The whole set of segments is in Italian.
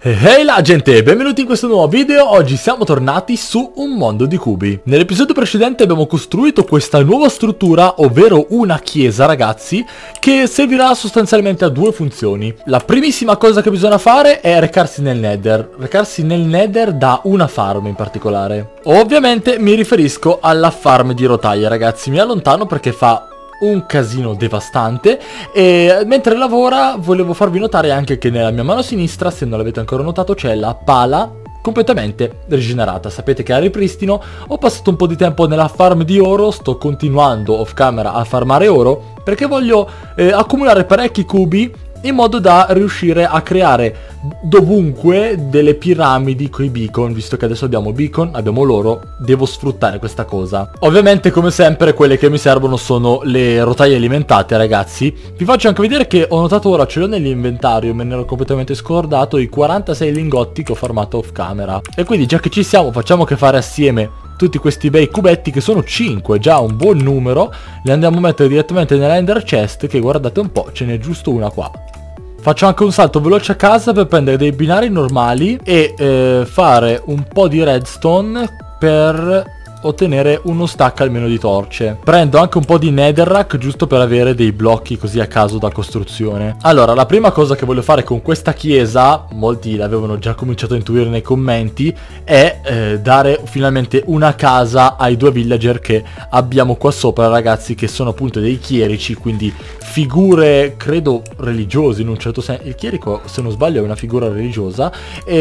Ehi là gente, benvenuti in questo nuovo video. Oggi siamo tornati su un mondo di cubi. Nell'episodio precedente abbiamo costruito questa nuova struttura, ovvero una chiesa ragazzi, che servirà sostanzialmente a due funzioni. La primissima cosa che bisogna fare è recarsi nel Nether da una farm in particolare. Ovviamente mi riferisco alla farm di rotaie ragazzi, mi allontano perché fa un casino devastante. E mentre lavora volevo farvi notare anche che nella mia mano sinistra, se non l'avete ancora notato, c'è la pala completamente rigenerata. Sapete che a ripristino ho passato un po' di tempo nella farm di oro, sto continuando off camera a farmare oro perché voglio accumulare parecchi cubi in modo da riuscire a creare dovunque delle piramidi coi beacon. Visto che adesso abbiamo beacon, abbiamo l'oro, devo sfruttare questa cosa. Ovviamente come sempre quelle che mi servono sono le rotaie alimentate ragazzi. Vi faccio anche vedere che ho notato, ora ce l'ho nell'inventario, me ne ero completamente scordato, i 46 lingotti che ho farmato off camera. E quindi già che ci siamo facciamo che fare assieme tutti questi bei cubetti, che sono 5, già un buon numero. Li andiamo a mettere direttamente nella ender chest, che guardate un po', ce n'è giusto una qua. Faccio anche un salto veloce a casa per prendere dei binari normali e fare un po' di redstone per ottenere uno stack almeno di torce. Prendo anche un po' di netherrack giusto per avere dei blocchi così a caso da costruzione. Allora, la prima cosa che voglio fare con questa chiesa, molti l'avevano già cominciato a intuire nei commenti, è dare finalmente una casa ai due villager che abbiamo qua sopra ragazzi, che sono appunto dei chierici, quindi figure credo religiose in un certo senso. Il chierico, se non sbaglio, è una figura religiosa.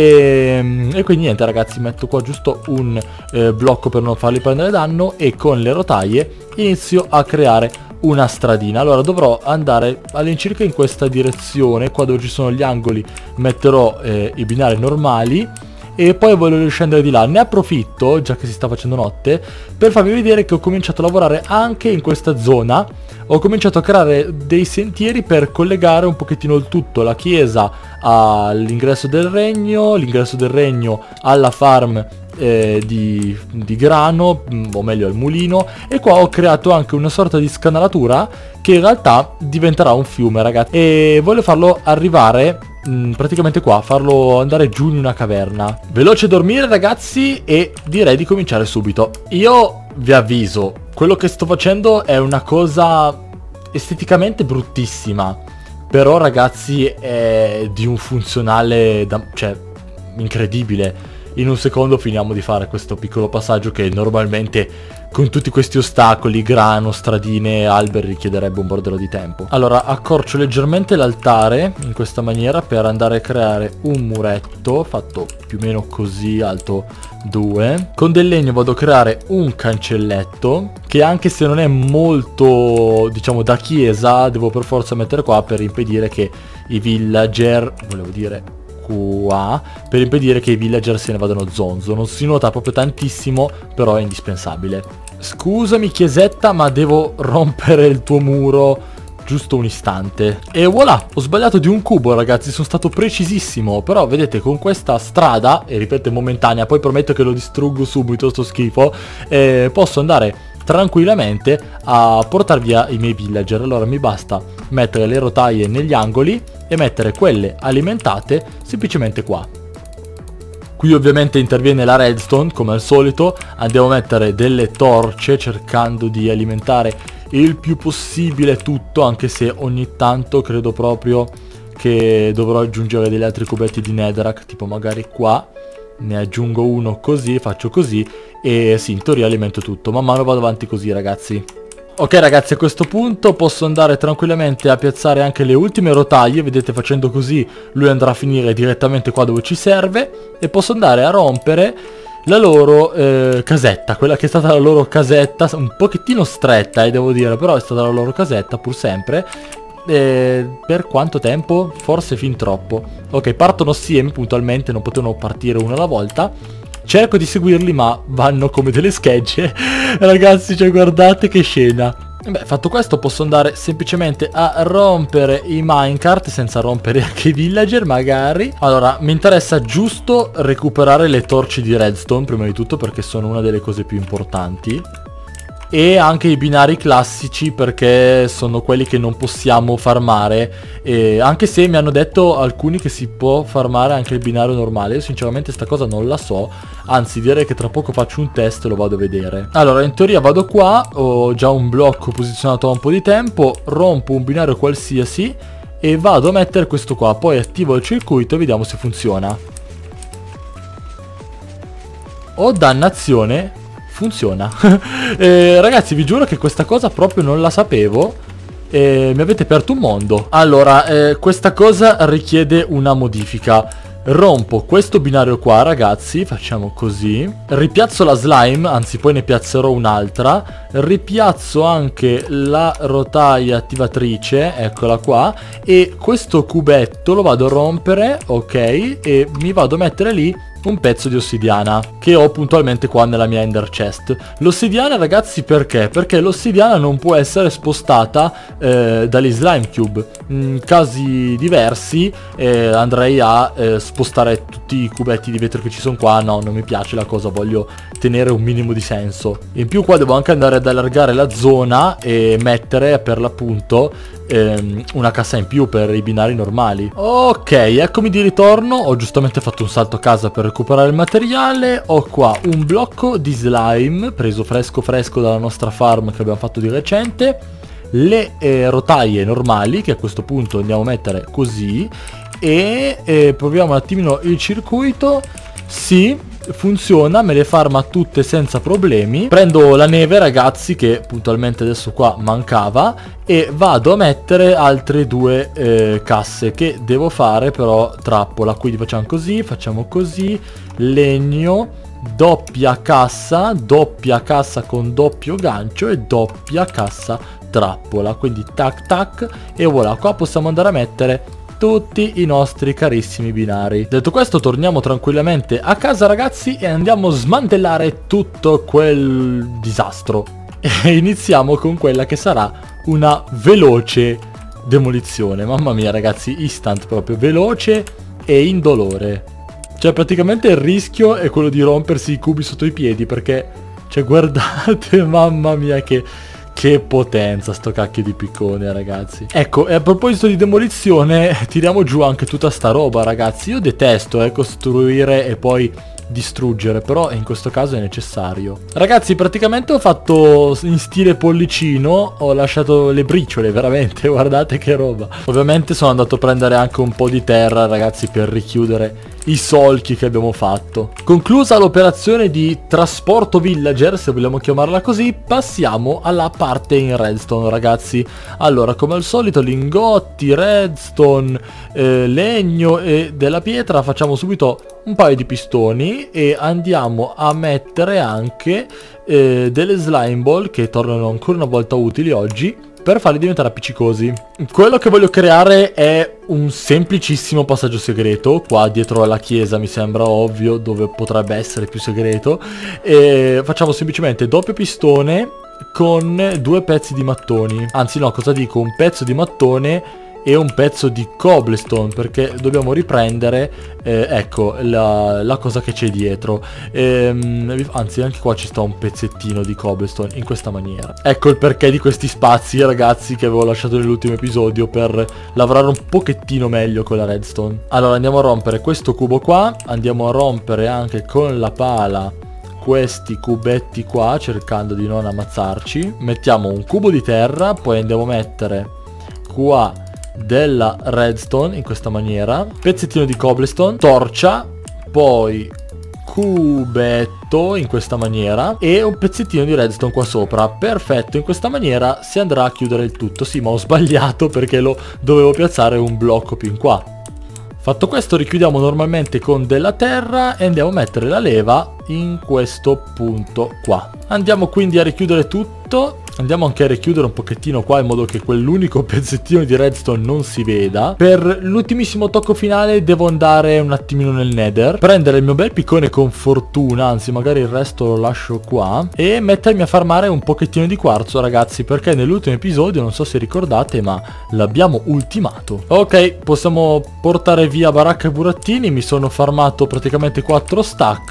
E quindi niente ragazzi, metto qua giusto un blocco per non farli prendere danno, e con le rotaie inizio a creare una stradina. Allora dovrò andare all'incirca in questa direzione. Qua dove ci sono gli angoli metterò i binari normali, e poi voglio scendere di là. Ne approfitto, già che si sta facendo notte, per farvi vedere che ho cominciato a lavorare anche in questa zona. Ho cominciato a creare dei sentieri per collegare un pochettino il tutto, la chiesa all'ingresso del regno, l'ingresso del regno alla farm di grano, o meglio al mulino. E qua ho creato anche una sorta di scanalatura che in realtà diventerà un fiume ragazzi, e voglio farlo arrivare praticamente qua, farlo andare giù in una caverna. Veloce dormire ragazzi, e direi di cominciare subito. Io vi avviso, quello che sto facendo è una cosa esteticamente bruttissima, però ragazzi è di un funzionale cioè incredibile. In un secondo finiamo di fare questo piccolo passaggio che normalmente con tutti questi ostacoli, grano, stradine, alberi, richiederebbe un bordello di tempo. Allora accorcio leggermente l'altare in questa maniera per andare a creare un muretto fatto più o meno così, alto 2. Con del legno vado a creare un cancelletto che, anche se non è molto diciamo da chiesa, devo per forza mettere qua per impedire che i villager, volevo dire qua, per impedire che i villager se ne vadano zonzo. Non si nota proprio tantissimo, però è indispensabile. Scusami chiesetta, ma devo rompere il tuo muro giusto un istante. E voilà, ho sbagliato di un cubo ragazzi, sono stato precisissimo. Però vedete, con questa strada, e ripeto è momentanea, poi prometto che lo distruggo subito sto schifo, posso andare tranquillamente a portare via i miei villager. Allora mi basta mettere le rotaie negli angoli e mettere quelle alimentate semplicemente qua. Qui ovviamente interviene la redstone come al solito. Andiamo a mettere delle torce cercando di alimentare il più possibile tutto, anche se ogni tanto credo proprio che dovrò aggiungere degli altri cubetti di netherrack, tipo magari qua ne aggiungo uno così, faccio così, e sì, in teoria alimento tutto. Man mano vado avanti così ragazzi. Ok ragazzi, a questo punto posso andare tranquillamente a piazzare anche le ultime rotaie. Vedete, facendo così lui andrà a finire direttamente qua dove ci serve, e posso andare a rompere la loro casetta, quella che è stata la loro casetta, un pochettino stretta devo dire, però è stata la loro casetta pur sempre. Per quanto tempo? Forse fin troppo. Ok, partono assieme puntualmente, non potevano partire uno alla volta. Cerco di seguirli ma vanno come delle schegge ragazzi, cioè guardate che scena. Beh, fatto questo posso andare semplicemente a rompere i minecart senza rompere anche i villager magari. Allora mi interessa giusto recuperare le torce di redstone prima di tutto, perché sono una delle cose più importanti. e anche i binari classici, perché sono quelli che non possiamo farmare, anche se mi hanno detto alcuni che si può farmare anche il binario normale. Io sinceramente sta cosa non la so, anzi direi che tra poco faccio un test e lo vado a vedere. Allora, in teoria vado qua, ho già un blocco posizionato da un po' di tempo, rompo un binario qualsiasi e vado a mettere questo qua, poi attivo il circuito e vediamo se funziona. Oh dannazione, funziona. Ragazzi, vi giuro che questa cosa proprio non la sapevo e mi avete aperto un mondo. Allora, questa cosa richiede una modifica. Rompo questo binario qua, ragazzi, facciamo così, ripiazzo la slime, anzi poi ne piazzerò un'altra, ripiazzo anche la rotaia attivatrice, eccola qua, e questo cubetto lo vado a rompere, ok, e mi vado a mettere lì un pezzo di ossidiana che ho puntualmente qua nella mia ender chest. L'ossidiana, ragazzi, perché? Perché l'ossidiana non può essere spostata dagli slime cube. In casi diversi andrei a spostare tutti i cubetti di vetro che ci sono qua. No, non mi piace la cosa, voglio tenere un minimo di senso. In più qua devo anche andare ad allargare la zona e mettere per l'appunto una cassa in più per i binari normali. Ok, eccomi di ritorno. Ho giustamente fatto un salto a casa per recuperare il materiale. Ho qua un blocco di slime preso fresco dalla nostra farm che abbiamo fatto di recente, le rotaie normali che a questo punto andiamo a mettere così e proviamo un attimino il circuito. Sì, funziona, me le farma tutte senza problemi. Prendo la neve, ragazzi, che puntualmente adesso qua mancava, e vado a mettere altre due casse che devo fare però trappola. Quindi facciamo così, legno, doppia cassa con doppio gancio e doppia cassa trappola. Quindi tac tac e voilà, qua possiamo andare a mettere tutti i nostri carissimi binari. Detto questo, torniamo tranquillamente a casa, ragazzi, e andiamo a smantellare tutto quel disastro. E iniziamo con quella che sarà una veloce demolizione. Mamma mia, ragazzi, instant proprio, veloce e indolore. Cioè praticamente il rischio è quello di rompersi i cubi sotto i piedi, perché, cioè, guardate, mamma mia, che potenza sto cacchio di piccone, ragazzi. Ecco, e a proposito di demolizione, tiriamo giù anche tutta sta roba, ragazzi. Io detesto costruire e poi distruggere, però in questo caso è necessario. Ragazzi, praticamente ho fatto in stile pollicino, ho lasciato le briciole, veramente, guardate che roba. Ovviamente sono andato a prendere anche un po' di terra, ragazzi, per richiudere i solchi che abbiamo fatto. Conclusa l'operazione di trasporto villager, se vogliamo chiamarla così, passiamo alla parte in redstone, ragazzi. Allora, come al solito, lingotti, redstone, legno e della pietra. Facciamo subito un paio di pistoni e andiamo a mettere anche delle slime ball che tornano ancora una volta utili oggi, per farli diventare appiccicosi. Quello che voglio creare è un semplicissimo passaggio segreto. Qua dietro alla chiesa mi sembra ovvio dove potrebbe essere più segreto. E facciamo semplicemente doppio pistone con due pezzi di mattoni. Anzi no, cosa dico? Un pezzo di mattone e un pezzo di cobblestone, perché dobbiamo riprendere ecco la cosa che c'è dietro. Anzi, anche qua ci sta un pezzettino di cobblestone in questa maniera. Ecco il perché di questi spazi, ragazzi, che avevo lasciato nell'ultimo episodio, per lavorare un pochettino meglio con la redstone. Allora andiamo a rompere questo cubo qua, andiamo a rompere anche con la pala questi cubetti qua, cercando di non ammazzarci. Mettiamo un cubo di terra, poi andiamo a mettere qua della redstone in questa maniera, pezzettino di cobblestone, torcia, poi cubetto in questa maniera e un pezzettino di redstone qua sopra. Perfetto, in questa maniera si andrà a chiudere il tutto. Sì, ma ho sbagliato perché lo dovevo piazzare un blocco più in qua. Fatto questo, richiudiamo normalmente con della terra e andiamo a mettere la leva in questo punto qua. Andiamo quindi a richiudere tutto. Andiamo anche a richiudere un pochettino qua in modo che quell'unico pezzettino di redstone non si veda. Per l'ultimissimo tocco finale devo andare un attimino nel nether, prendere il mio bel piccone con fortuna, anzi magari il resto lo lascio qua, e mettermi a farmare un pochettino di quarzo, ragazzi, perché nell'ultimo episodio, non so se ricordate, ma l'abbiamo ultimato. Ok, possiamo portare via baracca e burattini. Mi sono farmato praticamente 4 stack.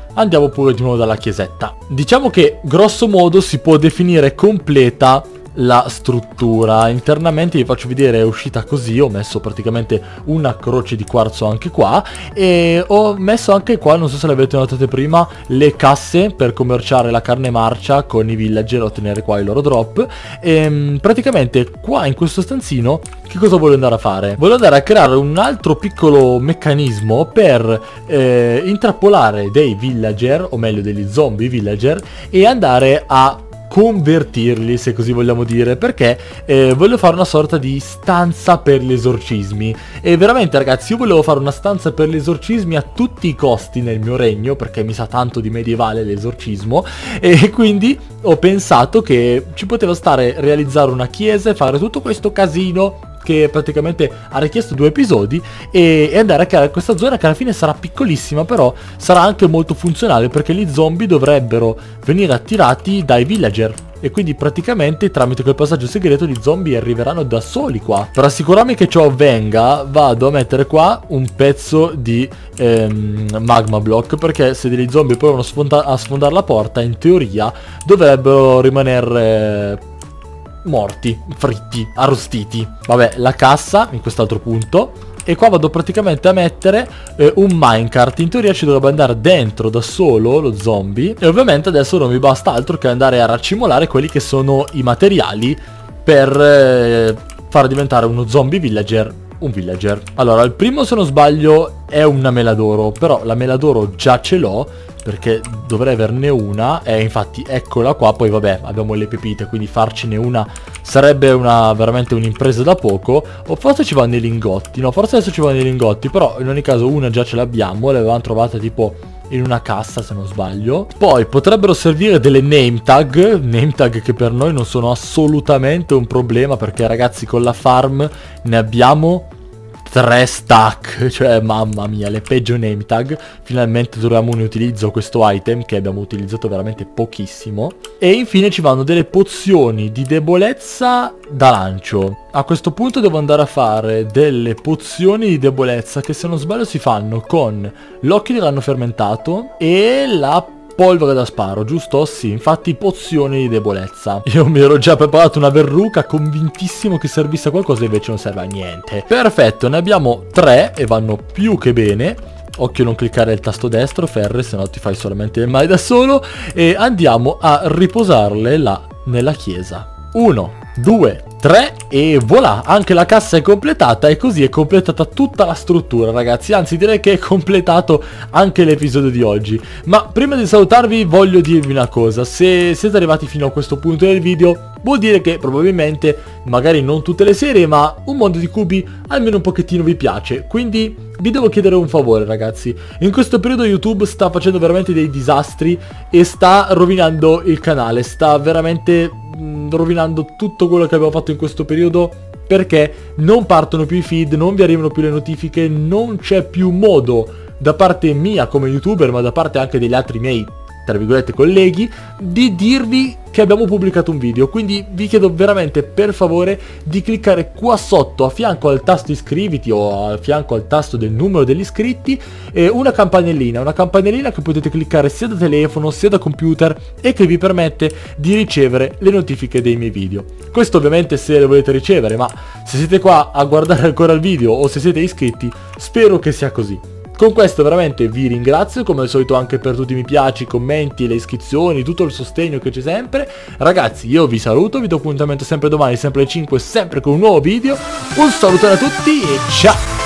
andiamo pure di nuovo dalla chiesetta. Diciamo che grosso modo si può definire completa la struttura. Internamente vi faccio vedere, è uscita così. Ho messo praticamente una croce di quarzo anche qua e ho messo anche qua, non so se l'avete notate prima, le casse per commerciare la carne marcia con i villager, ottenere qua i loro drop. E praticamente qua in questo stanzino che cosa voglio andare a fare? Voglio andare a creare un altro piccolo meccanismo per intrappolare dei villager, o meglio degli zombie villager, e andare a convertirli, se così vogliamo dire, perché voglio fare una sorta di stanza per gli esorcismi. E veramente ragazzi, io volevo fare una stanza per gli esorcismi a tutti i costi nel mio regno, perché mi sa tanto di medievale l'esorcismo, e quindi ho pensato che ci poteva stare realizzare una chiesa e fare tutto questo casino che praticamente ha richiesto 2 episodi e andare a creare questa zona che alla fine sarà piccolissima, però sarà anche molto funzionale perché gli zombie dovrebbero venire attirati dai villager e quindi praticamente tramite quel passaggio segreto gli zombie arriveranno da soli qua. Per assicurarmi che ciò avvenga vado a mettere qua un pezzo di magma block, perché se degli zombie provano a sfondare la porta in teoria dovrebbero rimanere morti, fritti, arrostiti. Vabbè, la cassa in quest'altro punto, e qua vado praticamente a mettere un minecart. In teoria ci dovrebbe andare dentro da solo lo zombie, e ovviamente adesso non mi basta altro che andare a raccimolare quelli che sono i materiali per far diventare uno zombie villager un villager. Allora, il primo, se non sbaglio, è una mela d'oro, però la mela d'oro già ce l'ho perché dovrei averne una, e infatti eccola qua. Poi vabbè, abbiamo le pepite, quindi farcene una sarebbe veramente un'impresa da poco. O forse ci vanno i lingotti, no, forse adesso ci vanno i lingotti, però in ogni caso una già ce l'abbiamo, le avevamo trovate tipo in una cassa se non sbaglio. Poi potrebbero servire delle name tag che per noi non sono assolutamente un problema, perché ragazzi con la farm ne abbiamo 3 stack, cioè mamma mia, le peggio name tag. Finalmente troviamo un utilizzo a questo item che abbiamo utilizzato veramente pochissimo. E infine ci vanno delle pozioni di debolezza da lancio. A questo punto devo andare a fare delle pozioni di debolezza che, se non sbaglio, si fanno con l'occhio di ranno fermentato e la polvere da sparo, giusto? Sì, infatti pozioni di debolezza. Io mi ero già preparato una verruca convintissimo che servisse a qualcosa, invece non serve a niente. Perfetto, ne abbiamo 3 e vanno più che bene. Occhio non cliccare il tasto destro, Ferre, se no ti fai solamente del male da solo. E andiamo a riposarle là nella chiesa. 1, 2, 3 e voilà, anche la cassa è completata, e così è completata tutta la struttura ragazzi. Anzi, direi che è completato anche l'episodio di oggi. Ma prima di salutarvi voglio dirvi una cosa: se siete arrivati fino a questo punto del video vuol dire che probabilmente, magari non tutte le serie, ma un mondo di cubi almeno un pochettino vi piace. Quindi vi devo chiedere un favore ragazzi: in questo periodo YouTube sta facendo veramente dei disastri e sta rovinando il canale, sta veramente rovinando tutto quello che abbiamo fatto in questo periodo, perché non partono più i feed, non vi arrivano più le notifiche, non c'è più modo da parte mia come youtuber, ma da parte anche degli altri miei, tra virgolette, colleghi, di dirvi che abbiamo pubblicato un video. Quindi vi chiedo veramente per favore di cliccare qua sotto a fianco al tasto iscriviti o a fianco al tasto del numero degli iscritti una campanellina che potete cliccare sia da telefono sia da computer e che vi permette di ricevere le notifiche dei miei video. Questo ovviamente se le volete ricevere, ma se siete qua a guardare ancora il video o se siete iscritti, spero che sia così. Con questo veramente vi ringrazio, come al solito, anche per tutti i mi piaci, i commenti, le iscrizioni, tutto il sostegno che c'è sempre. Ragazzi, io vi saluto, vi do appuntamento sempre domani, sempre alle 5, sempre con un nuovo video. Un saluto a tutti e ciao!